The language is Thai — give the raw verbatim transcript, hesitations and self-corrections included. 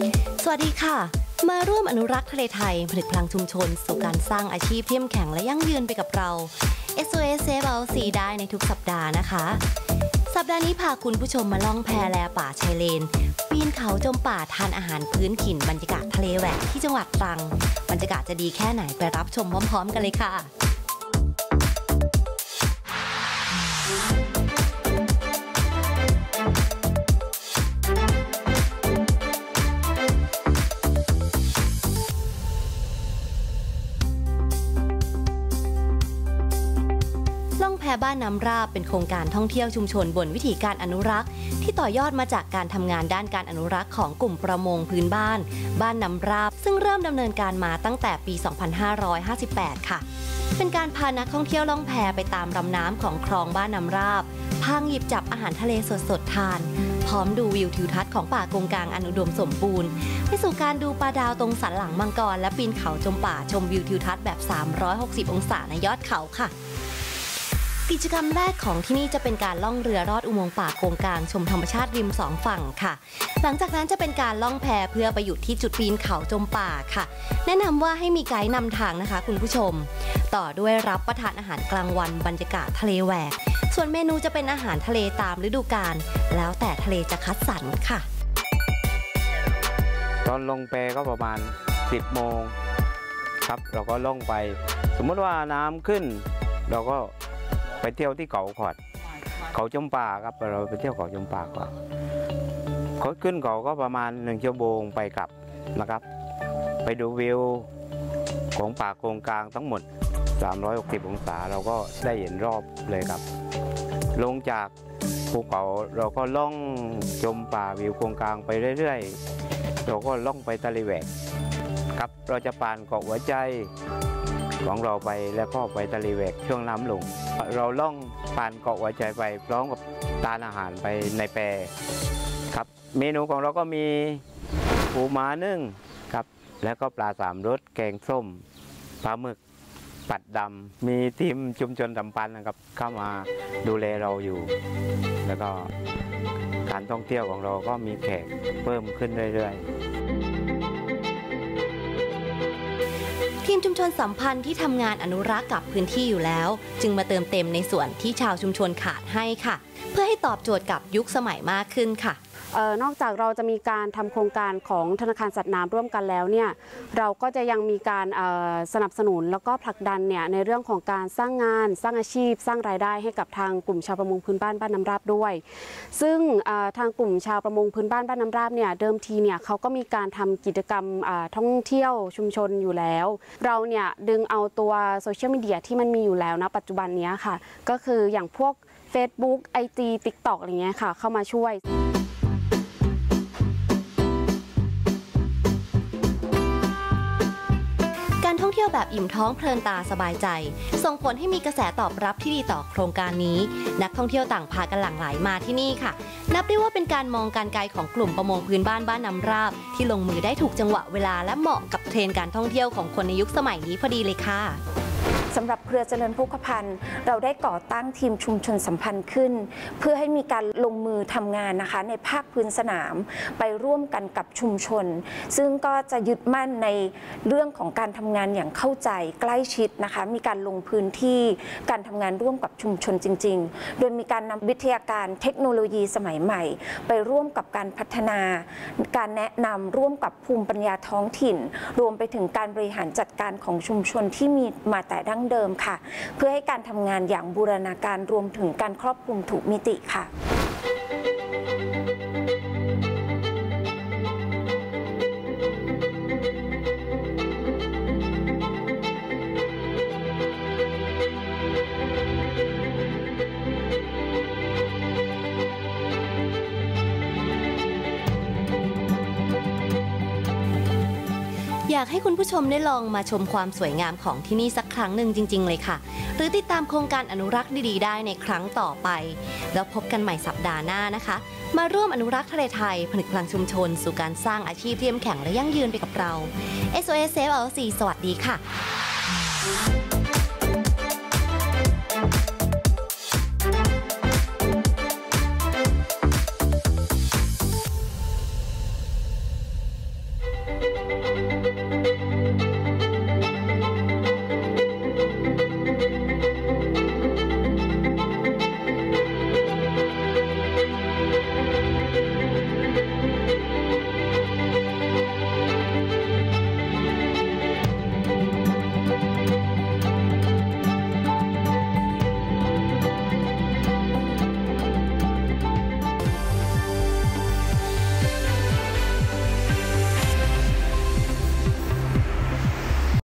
สวัสดีค่ะมาร่วมอนุรักษ์ทะเลไทยผลิตพลังชุมชนสู่การสร้างอาชีพเข้มแข็งและยั่งยืนไปกับเรา เอส โอ เอส Save Our Sea ได้ในทุกสัปดาห์นะคะสัปดาห์นี้พาคุณผู้ชมมาล่องแพแลป่าชายเลนปีนเขาจมป่าทานอาหารพื้นถิ่นบรรยากาศทะเลแหวกที่จังหวัดตรังบรรยากาศจะดีแค่ไหนไปรับชมพร้อมๆกันเลยค่ะแพบ้านน้ำราบเป็นโครงการท่องเที่ยวชุมชนบนวิถีการอนุรักษ์ที่ต่อยอดมาจากการทำงานด้านการอนุรักษ์ของกลุ่มประมงพื้นบ้านบ้านน้ำราบซึ่งเริ่มดำเนินการมาตั้งแต่ปี สองพันห้าร้อยห้าสิบแปด ค่ะเป็นการพานักท่องเที่ยวล่องแพไปตามลำน้ำของคลองบ้านน้ำราบพางหยิบจับอาหารทะเลสดๆทานพร้อมดูวิวทิวทัศน์ของป่ากงกลางอันอุดมสมบูรณ์ไปสู่การดูปลาดาวตรงสันหลังมังกรและปีนเขาชมป่าชมวิวทิวทัศน์แบบสามร้อยหกสิบองศาในยอดเขาค่ะกิจกรรมแรกของที่นี่จะเป็นการล่องเรือลอดอุโมงค์ป่าโกงกลางชมธรรมชาติริมสองฝั่งค่ะหลังจากนั้นจะเป็นการล่องแพเพื่อไปหยุดที่จุดปีนเขาจมป่าค่ะแนะนำว่าให้มีไกด์นำทางนะคะคุณผู้ชมต่อด้วยรับประทานอาหารกลางวันบรรยากาศทะเลแหวกส่วนเมนูจะเป็นอาหารทะเลตามฤดูกาลแล้วแต่ทะเลจะคัดสรรค่ะตอนลงแพก็ประมาณสิบโมงครับเราก็ล่องไปสมมติว่าน้ำขึ้นเราก็ไปเที่ยวที่เขาขอดเขาจมป่าครับเราไปเที่ยวเขาจมป่าก่อนเขาขึ้นเขาก็ประมาณหนึ่งชั่วโมงไปกลับนะครับไปดูวิวของป่าโกงกลางทั้งหมดสามร้อยหกสิบองศาเราก็ได้เห็นรอบเลยครับลงจากภูเขาเราก็ล่องชมป่าวิวโกงกลางไปเรื่อยๆเราก็ล่องไปทะเลแหวกครับเราจะผ่านเกาะหัวใจของเราไปแล้วก็ไปทะเลแหวกช่วงน้ำลงเราล่องผ่านเกาะหัวใจไปพร้อมกับทานอาหารไปในแพครับเมนูของเราก็มีปูม้านึ่งครับแล้วก็ปลาสามรสแกงส้มปลาหมึกปัดดำมีทีมชุมชนสัมพันธ์นะครับเข้ามาดูแลเราอยู่แล้วก็การท่องเที่ยวของเราก็มีแขกเพิ่มขึ้นเรื่อยๆทีมชุมชนสัมพันธ์ที่ทำงานอนุรักษ์กับพื้นที่อยู่แล้วจึงมาเติมเต็มในส่วนที่ชาวชุมชนขาดให้ค่ะเพื่อให้ตอบโจทย์กับยุคสมัยมากขึ้นค่ะเอ่อนอกจากเราจะมีการทำโครงการของธนาคารสัตว์น้ำร่วมกันแล้วเนี่ยเราก็จะยังมีการสนับสนุนแล้วก็ผลักดันเนี่ยในเรื่องของการสร้างงานสร้างอาชีพสร้างรายได้ให้กับทางกลุ่มชาวประมงพื้นบ้านบ้านน้ำราบด้วยซึ่งทางกลุ่มชาวประมงพื้นบ้านบ้านน้ำราบเนี่ยเดิมทีเนี่ยเขาก็มีการทำกิจกรรมท่องเที่ยวชุมชนอยู่แล้วเราเนี่ยดึงเอาตัวโซเชียลมีเดียที่มันมีอยู่แล้วนะปัจจุบันนี้ค่ะก็คืออย่างพวก Facebook ไอ จี ติ๊กต็อก อะไรเงี้ยค่ะเข้ามาช่วยการท่องเที่ยวแบบอิ่มท้องเพลินตาสบายใจส่งผลให้มีกระแสตอบรับที่ดีต่อโครงการนี้นักท่องเที่ยวต่างพากันหลั่งไหลมาที่นี่ค่ะนับได้ว่าเป็นการมองการไกลของกลุ่มประมงพื้นบ้านบ้านน้ำราบที่ลงมือได้ถูกจังหวะเวลาและเหมาะกับเทรนด์การท่องเที่ยวของคนในยุคสมัยนี้พอดีเลยค่ะสำหรับเครือเจริญโภคภัณฑ์เราได้ก่อตั้งทีมชุมชนสัมพันธ์ขึ้นเพื่อให้มีการลงมือทำงานนะคะในภาคพื้นสนามไปร่วมกันกับชุมชนซึ่งก็จะยึดมั่นในเรื่องของการทำงานอย่างเข้าใจใกล้ชิดนะคะมีการลงพื้นที่การทำงานร่วมกับชุมชนจริงๆโดยมีการนำวิทยาการเทคโนโลยีสมัยใหม่ไปร่วมกับการพัฒนาการแนะนำร่วมกับภูมิปัญญาท้องถิ่นรวมไปถึงการบริหารจัดการของชุมชนที่มีมาแต่ดั้งเดิมค่ะเพื่อให้การทำงานอย่างบูรณาการรวมถึงการครอบคลุมทุกมิติค่ะอยากให้คุณผู้ชมได้ลองมาชมความสวยงามของที่นี่สักครั้งหนึ่งจริงๆเลยค่ะหรือติดตามโครงการอนุรักษ์ดีๆได้ในครั้งต่อไปแล้วพบกันใหม่สัปดาห์หน้านะคะมาร่วมอนุรักษ์ทะเลไทยผนึกพลังชุมชนสู่การสร้างอาชีพที่เข้มแข็งและยั่งยืนไปกับเรา เอส โอ เอส Save Our Sea สวัสดีค่ะ